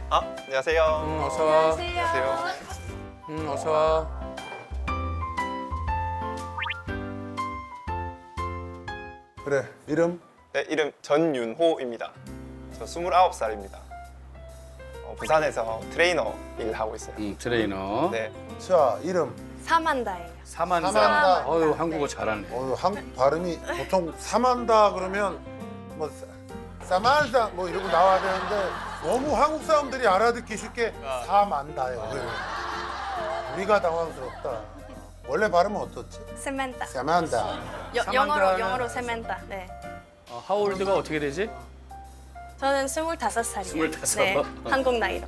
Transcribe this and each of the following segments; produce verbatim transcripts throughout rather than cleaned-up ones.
아, 안녕하세요. 응, 어서 와. 안녕하세요. 응, 어서 와. 그래, 이름? 네, 이름 전윤호입니다. 저 스물아홉 살입니다. 어, 부산에서 트레이너 일을 하고 있어요. 응, 트레이너. 네. 자, 이름. 사만다예요. 사만다. 사만다. 어유 한국어 잘하네. 어, 한국 발음이 보통 사만다 그러면 뭐 사만다 뭐 이러고 나와야 되는데 너무 한국 사람들이 알아듣기 쉽게 사만다요. 그래. 우리가 당황스럽다. 원래 발음은 어떻지? 세멘타. 사만다. 여, 사만다는- 영어로 영어로 세멘타. 네. 어, 하울드가 어떻게 되지? 저는 스물다섯 살이에요. 스물다섯. 네. 한국 나이로.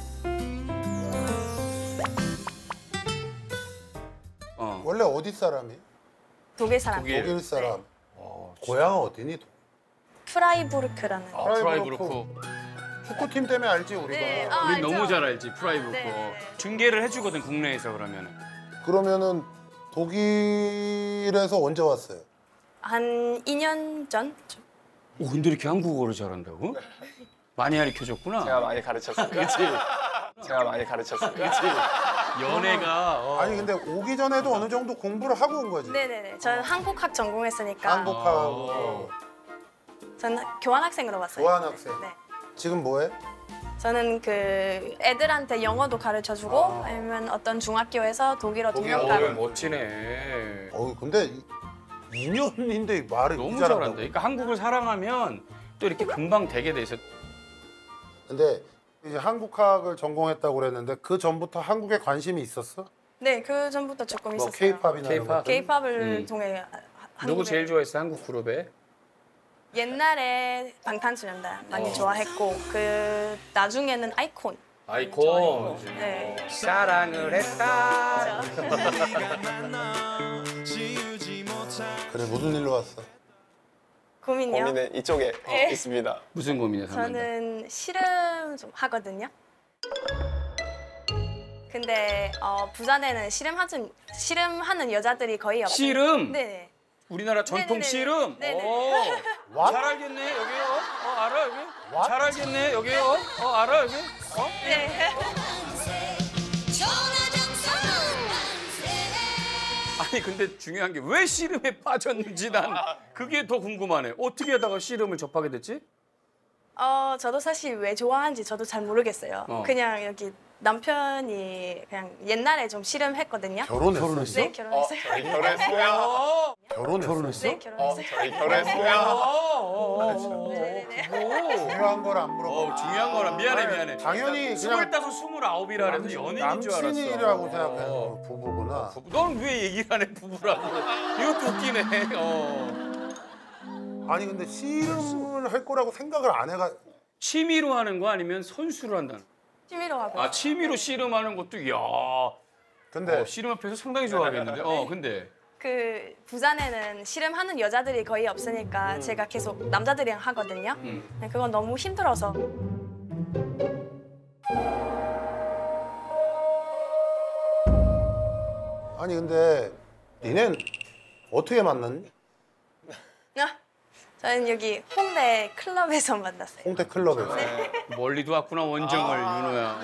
어. 원래 어디 사람이? 독일 사람. 독일. 독일 사람. 네. 어, 고향은 어디니? 프라이부르크라는. 아, 프라이부르크. 프라이부르크. 축구팀 때문에 알지 우리가. 네, 아, 우리 알죠? 너무 잘 알지, 프라이부르크. 네. 중계를 해주거든, 국내에서 그러면. 그러면은 독일에서 언제 왔어요? 한 이 년 전? 오, 근데 이렇게 한국어를 잘한다고? 많이 가르쳐줬구나. 제가 많이 가르쳤어요. 그치? 제가 많이 가르쳤어요. 그치? 연애가. 어. 아니 근데 오기 전에도 어느 정도 공부를 하고 온 거지. 네네네. 저는 한국학 전공했으니까. 한국하고 어. 저는 교환학생으로 왔어요. 교환학생. 네. 지금 뭐해? 저는 그 애들한테 영어도 가르쳐주고 아. 아니면 어떤 중학교에서 독일어 독일어. 통역가로. 어, 멋지네. 어 근데 이 년인데 말을 너무 이 잘한다. 잘한다고. 그러니까 한국을 사랑하면 또 이렇게 금방 되게 돼 있어. 근데 이제 한국학을 전공했다고 그랬는데 그 전부터 한국에 관심이 있었어? 네, 그 전부터 조금 뭐 있었어요. 케이팝이나 이런 K-pop? 것들? K-팝을 음. 통해 하- 누구 한국에- 제일 좋아했어, 한국 그룹에? 옛날에 방탄소년단 많이 어. 좋아했고 그 나중에는 아이콘. 아이콘. 좋아했고. 네. 사랑을 했다. 그래 무슨 일로 왔어? 고민이요? 고민은 이쪽에 어, 네. 있습니다. 무슨 고민이야, 사만다? 저는 씨름 좀 하거든요. 근데 어, 부산에는 씨름하는 씨름하는 여자들이 거의 없어요. 씨름? 네. 우리나라 전통 네네네. 씨름? 네네. 오. What? 잘 알겠네, 여기요. 어, 알아, 여기? What? 잘 알겠네, 여기요. 어, 알아, 여기? 어? 네. 아니, 근데 중요한 게 왜 씨름에 빠졌는지 난 그게 더 궁금하네. 어떻게 하다가 씨름을 접하게 됐지? 어, 저도 사실 왜 좋아하는지 저도 잘 모르겠어요. 어. 그냥 여기 남편이 그냥 옛날에 좀 씨름했거든요. 결혼했어? 결혼했어? 네, 결혼했어요. 저희 결혼했어요. 어. 결혼했어? 네, 결혼했어요. 저희 결혼했어요. 어. 네네네. 중요한 걸 안 물어봐. 어, 중요한 거라 미안해, 미안해. 당연히 그냥 스물다섯, 스물아홉이라 그래서 연예인인 줄 알았어. 남친이라고 생각해. 어. 부부구나. 넌 왜 얘기를 안 해, 부부라고. 이것도 웃기네. 어. 아니 근데 씨름을 할 거라고 생각을 안 해가. 취미로 하는 거 아니면 선수로 한다는? 취미로 하고. 아, 취미로 씨름하는 것도 이야. 근데 어, 씨름 앞에서 상당히 좋아하겠는데. 어, 근데 그 부산에는 씨름하는 여자들이 거의 없으니까 제가 계속 남자들이랑 하거든요. 음. 근데 그건 너무 힘들어서. 아니 근데 니넨 어떻게 만났니? 아, 저는 여기 홍대 클럽에서 만났어요. 홍대 클럽에서. 멀리도 왔구나, 원정을 윤호야.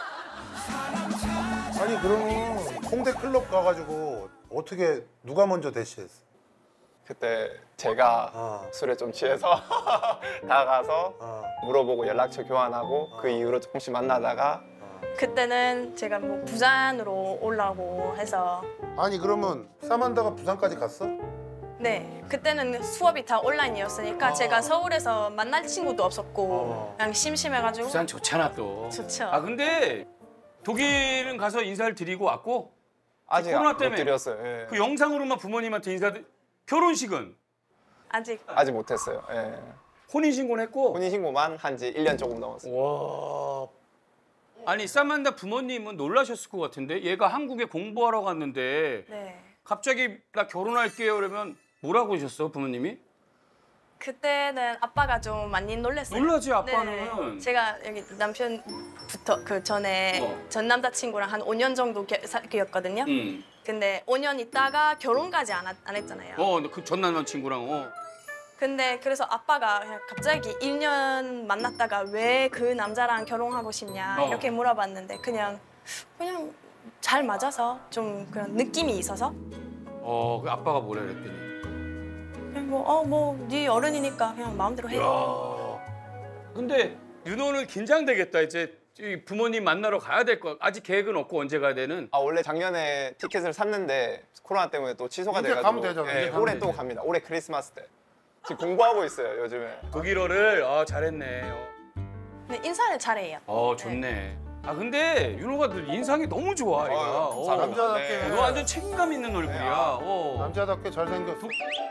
아니 그러면 홍대 클럽 가가지고 어떻게 누가 먼저 대시했어? 그때 제가 어. 술에 좀 취해서 다가가서 어. 물어보고 연락처 교환하고 그 이후로 조금씩 만나다가 그때는 제가 뭐 부산으로 올라오고 해서 아니 그러면 사만다가 부산까지 갔어? 네 그때는 수업이 다 온라인이었으니까 아. 제가 서울에서 만날 친구도 없었고 어. 그냥 심심해가지고 부산 좋잖아, 또. 좋죠. 아, 근데 독일은 가서 인사를 드리고 왔고 아직 코로나 못 때문에 드렸어요. 예. 그 영상으로만 부모님한테 인사드 결혼식은 아직 아직 못했어요. 예. 혼인신고는 했고 혼인신고만 한 지 일 년 조금 넘었어요. 와. 아니, 사만다 부모님은 놀라셨을 것 같은데 얘가 한국에 공부하러 갔는데 네 갑자기 나 결혼할게요 그러면 뭐라고 하셨어, 부모님이? 그때는 아빠가 좀 많이 놀랐어요. 놀라지, 아빠는. 네네. 제가 여기 남편부터 그 전에 어. 전 남자친구랑 한 오 년 정도 사귀었거든요. 응. 근데 오 년 있다가 결혼까지 안, 하- 안 했잖아요. 어, 그 전 남자친구랑 어. 근데 그래서 아빠가 그냥 갑자기 일 년 만났다가 왜 그 남자랑 결혼하고 싶냐 어. 이렇게 물어봤는데 그냥 그냥 잘 맞아서 좀 그런 느낌이 있어서 어, 그 아빠가 뭐라 그랬더니. 그냥 뭐어뭐네 어른이니까 그냥 마음대로 해. 야. 근데 윤호는 긴장되겠다. 이제 이 부모님 만나러 가야 될 거. 아직 계획은 없고 언제 가야 되는? 아 원래 작년에 티켓을 샀는데 코로나 때문에 또 취소가 이제 돼가지고 가면 되잖아. 예, 이제 가면 올해 되지. 또 갑니다. 올해 크리스마스 때 지금 공부하고 있어요 요즘에. 독일어를 아 잘했네. 어, 근데 인사를 잘해요. 어 좋네. 아 근데 윤호가 인상이 너무 좋아. 얘가. 어, 어, 감사합니다. 남자답게. 네. 너 완전 책임감 있는 얼굴이야. 아, 어. 남자답게 잘생겼어.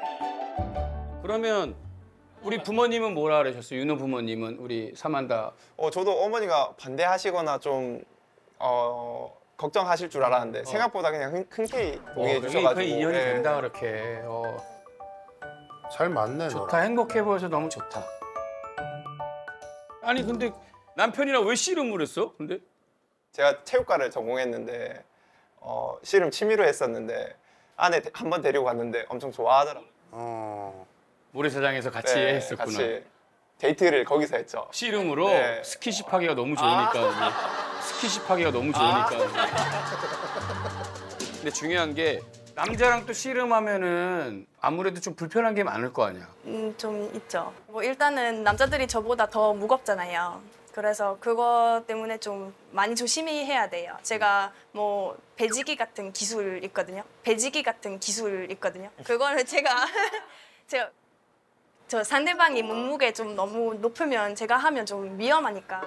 그러면 우리 부모님은 뭐라 그러셨어요? 윤호 부모님은 우리 사만다. 어 저도 어머니가 반대하시거나 좀 어, 걱정하실 줄 알았는데 생각보다 그냥 흔, 흔쾌히 동의해 그 주셔가지고 인연이 예. 된다 그렇게. 어, 잘 맞네 좋다. 너랑. 행복해 보여서 너무 좋다. 아니 근데 남편이랑 왜 씨름을 했어? 근데 제가 체육과를 전공했는데 어, 씨름 취미로 했었는데 아내 한 번 데리고 갔는데 엄청 좋아하더라고요. 어. 모래사장에서 같이 네, 했었구나. 같이 데이트를 거기서 했죠. 씨름으로 네. 스키십 하기가 너무 좋으니까. 우리. 스키십 하기가 너무 좋으니까. 근데 중요한 게 남자랑 또 씨름하면은 아무래도 좀 불편한 게 많을 거 아니야. 음, 좀 있죠. 뭐 일단은 남자들이 저보다 더 무겁잖아요. 그래서 그거 때문에 좀 많이 조심히 해야 돼요. 제가 뭐 배지기 같은 기술 있거든요. 배지기 같은 기술 있거든요. 그거를 제가 제가 저 상대방이 몸무게 좀 너무 높으면 제가 하면 좀 위험하니까.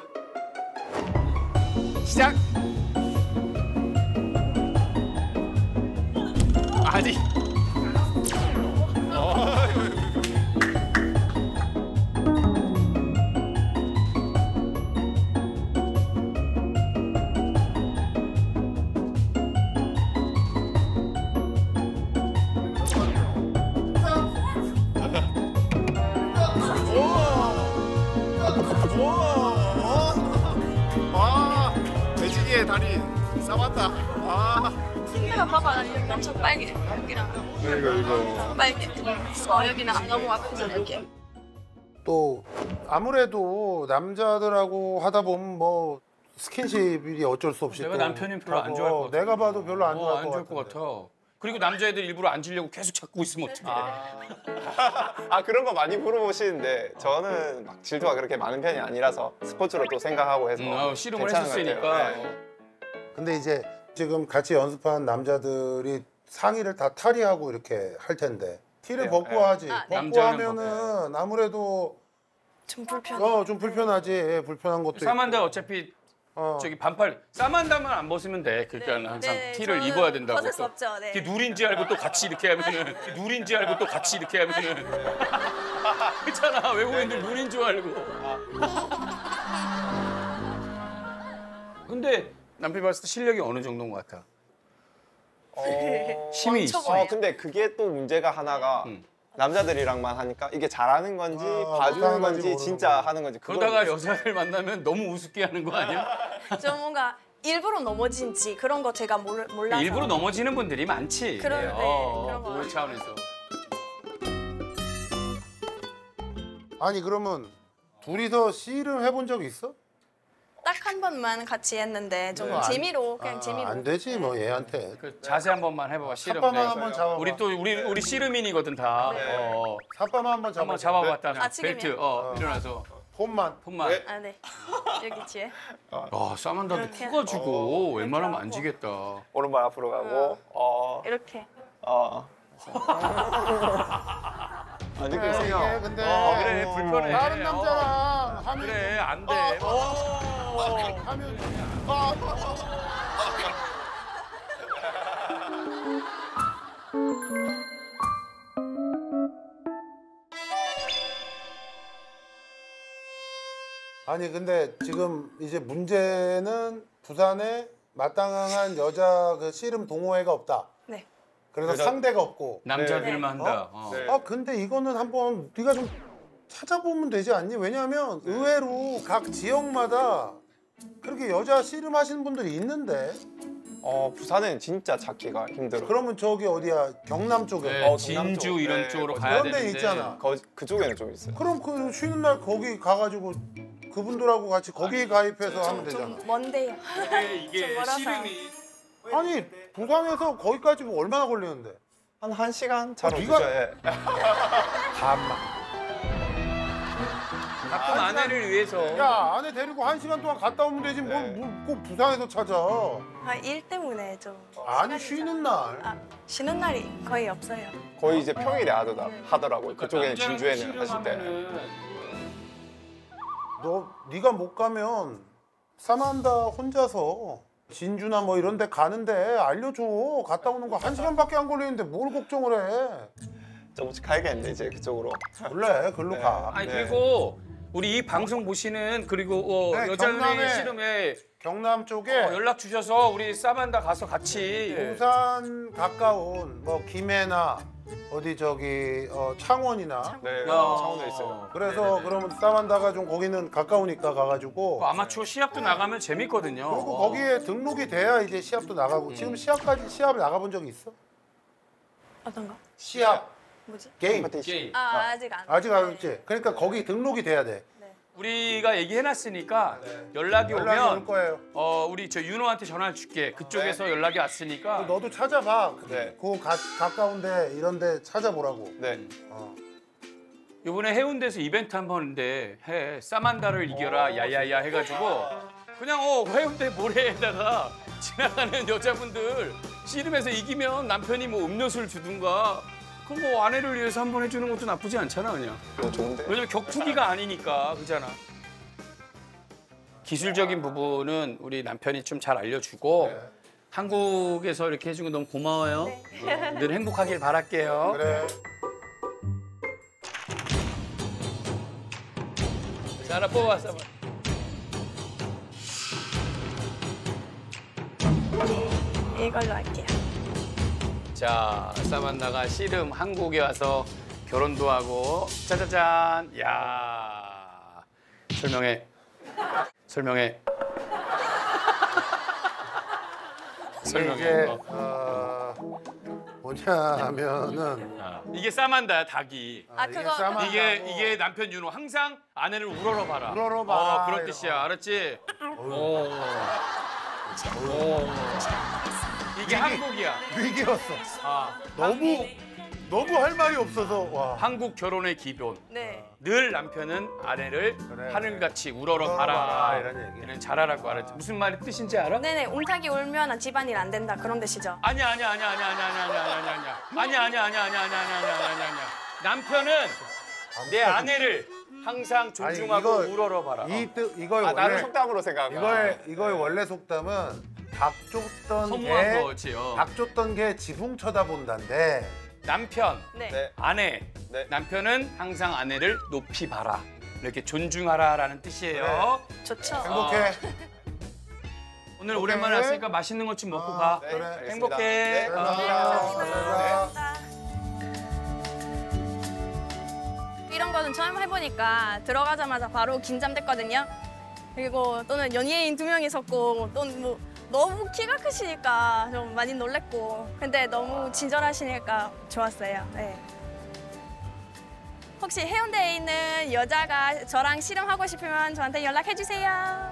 시작. 아니. 아 돼지기의 다리 싸봤다. 아 내가 봐봐, 여기 엄청 빨개. 여기랑 이거 이거. 빨개. 어, 여기는 너무 아프잖아, 이렇게. 또 아무래도 남자들하고 하다 보면 뭐 스킨십이 어쩔 수 없이 내가 또 남편이 별로 안 하고, 좋아할 것 같아. 내가 봐도 별로 안 어, 좋아할 안 것 좋을 같은데. 것 같아. 그리고 남자애들 일부러 앉으려고 계속 잡고 있으면 어떡해. 아 그런 거 많이 물어보시는데 저는 막 질투가 그렇게 많은 편이 아니라서 스포츠로 또 생각하고 해서 음, 아, 씨름을 괜찮은 것 했었으니까. 같아요. 네. 근데 이제 지금 같이 연습한 남자들이 상의를 다 탈의하고 이렇게 할 텐데 티를 네, 벗고 네. 하지. 아, 네. 벗고 남자는 하면은 아무래도 좀 불편해. 어 좀 불편하지. 예, 불편한 것도 사만다 있고. 어차피 어. 저기 반팔 사만다만 안 벗으면 돼. 그러니까 네, 항상 네, 티를 저는 입어야 된다고. 벗을 수 또. 없죠, 네. 이게 누린지 알고 또 같이 이렇게 하면은 누린지 알고 또 같이 이렇게 하면은 그렇잖아. 외국인들 누린 줄 알고. 근데 남편이 봤을 때 실력이 어느 정도인 것 같아? 어... 힘이 있어. 멈춰버려요. 어, 근데 그게 또 문제가 하나가 음. 남자들이랑만 하니까 이게 잘하는 건지 아, 봐주는 못하는 건지 건지 모르는 진짜 거지. 하는 건지 그건 그러다가 여자들 만나면 너무 우습게 하는 거 아니야? 좀 뭔가 일부러 넘어진지 그런 거 제가 몰, 몰라서. 일부러 넘어지는 분들이 많지. 그런- 네, 어, 그런 거 그런 같아요. 차원에서. 아니 그러면 둘이서 씨름 해본 적 있어? 딱 한 번만 같이 했는데 좀 네. 안- 재미로 그냥 아, 재미로. 안 되지 뭐 얘한테. 그 자세 한 번만 해봐봐. 씨름. 삿바만 네. 한번 잡아봐. 우리 또 우리 우리 씨름인이거든 다. 어. 삿바만 한번 잡아. 한번 잡아봤다. 아, 지금이요? 벨트. 어, 일어나서 폼만. 폰만. 네. 아 네. 여기 뒤에. 아, 사만다도 이렇게. 커가지고 웬만하면 하고. 안 지겠다. 오른발 앞으로 가고 어, 이렇게. 어. 아 느낌 이게 세요. 근데 어, 그래 불편해. 다른 어. 남자랑 하면 그래 안 돼. 어. 하면 아, 아니 근데 지금 이제 문제는 부산에 마땅한 여자 그 씨름 동호회가 없다. 네. 그래서 여자- 상대가 없고. 남자들만 네. 한다. 어. 네. 아 근데 이거는 한번 네가 좀 찾아보면 되지 않니? 왜냐하면 의외로 각 지역마다 그렇게 여자 씨름 하시는 분들이 있는데. 어, 부산은 진짜 찾기가 힘들어. 그러면 저기 어디야? 경남 쪽에. 네, 어, 진주 경남 쪽. 이런 네, 쪽으로 거기 가야 그런 데 되는데 있잖아. 거, 그쪽에는 좀 있어요. 그럼 그 쉬는 날 거기 가가지고 그분들하고 같이 거기에 가입해서 하면 되잖아. 좀 먼데요. 이게, 이게 좀 멀어서. 씨름이 아니 부산에서 거기까지 뭐 얼마나 걸리는데? 한 1시간 차로 어, 네가- 주저해. 반만. 가끔 아내를 위해서 야 아내 데리고 한 시간 동안 갔다 오면 되지 뭘 네. 꼭 부산에서 찾아. 아, 일 때문에 좀. 아니 시간이 쉬는 잘- 날. 아, 쉬는 날이 거의 없어요. 거의 이제 평일에 하더라, 하더라고요. 그쪽에는 남자랑 진주에는 하실 때. 씨름하면은 너 네가 못 가면 사만다 혼자서 진주나 뭐 이런 데 가는데 알려줘. 갔다 오는 거 한 시간밖에 안 걸리는데 뭘 걱정을 해. 조금씩 가야겠는데 이제 그쪽으로. 원래 글로 네. 가. 아니 네. 그리고 우리 이 방송 보시는 그리고 어, 네, 여자연예인 경남에- 씨름에 경남 쪽에 어, 연락 주셔서 우리 사만다 가서 같이 부산 가까운 뭐 김해나 어디 저기 어, 창원이나 네, 야. 창원에 있어요. 그래서 네네네. 그러면 사만다가 좀 거기는 가까우니까 가가지고 그 아마추어 시합도 나가면 재밌거든요. 그리고 어. 거기에 등록이 돼야 이제 시합도 나가고 지금 시합까지 시합 나가본 적이 있어? 어떤 거? 시합 뭐지? 게임 컴pe티션. 게임. 아, 아직 안. 아직 안 네. 했지? 그러니까 거기 등록이 돼야 돼. 네. 우리가 얘기해놨으니까 연락이 연락이 올 오면 거예요. 어 우리 저 윤호한테 전화 줄게. 그쪽에서 연락이 왔으니까. 너도 찾아봐. 네. 그 가, 가까운데 이런데 찾아보라고. 네. 어. 이번에 해운대에서 이벤트 한 번 했는데 해 사만다를 이겨라 야야야 해가지고 그냥 어 해운대 모래에다가 지나가는 여자분들 씨름에서 이기면 남편이 뭐 음료수를 주든가 그럼 뭐 아내를 위해서 한 번 해주는 것도 나쁘지 않잖아 그냥. 이거 좋은데. 왜냐면 격투기가 아니니까 그잖아. 기술적인 부분은 우리 남편이 좀 잘 알려주고 한국에서 이렇게 해준 거 너무 고마워요. 어, 늘 행복하길 바랄게요. 그래. 자, 하나 뽑아왔어. 이걸로 할게요. 자, 사만다가 씨름 한국에 와서 결혼도 하고 짜자잔. 야 설명해. 설명해. 이게 설명해. 이제 어. 어, 뭐냐면은 이게 사만다야 닭이. 아, 이게 그거- 싸만다고. 이게 이게 남편 윤호 항상 아내를 우러러 봐라. 우러러 봐라. 어, 그런 뜻이야. 알았지? 오. 오. 이게 한국이야. 위기였어. 아, 너무 너무 할 말이 없어서 와. 한국 결혼의 기본. 네. 늘 남편은 아내를 그래. 하늘같이 우러러 우러러 봐라. 봐라, 이런 얘기. 이런 잘하라고 알았지. 무슨 말이 뜻인지 알아? 네네, 웅탁이 울면 집안일 안 된다 그런 뜻이죠. 아니야 아니야 아니야 아니야 아니야 아니야 아니야 아니야 아니야 아니야 아니야 아니야 아니야 아니야 아니야 아니야 아니야 남편은 내 아내를 항상 존중하고 아니, 이거- 우러러 봐라. 이 뜻 이거의 아, 나는 원래 속담으로 생각한 거야. 이거의 이거의 원래 속담은 닭 쫓던 선무한 개, 거지. 어. 닭 쫓던 개 지붕 쳐다본다인데 남편, 네. 네. 아내, 네. 남편은 항상 아내를 높이 봐라. 이렇게 존중하라라는 뜻이에요. 좋죠. 행복해. 오늘 오랜만에 오케이. 왔으니까 맛있는 것 좀 먹고 아, 가. 네, 그래. 알겠습니다. 행복해. 네, 아. 감사합니다. 이런 거는 처음 해보니까 들어가자마자 바로 긴장됐거든요. 그리고 또는 연예인 두 명이 섰고 또 뭐 너무 키가 크시니까 좀 많이 놀랬고 근데 너무 친절하시니까 좋았어요. 네. 혹시 해운대에 있는 여자가 저랑 씨름하고 싶으면 저한테 연락해 주세요.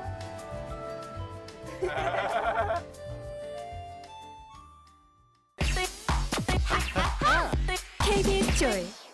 케이비에스 조이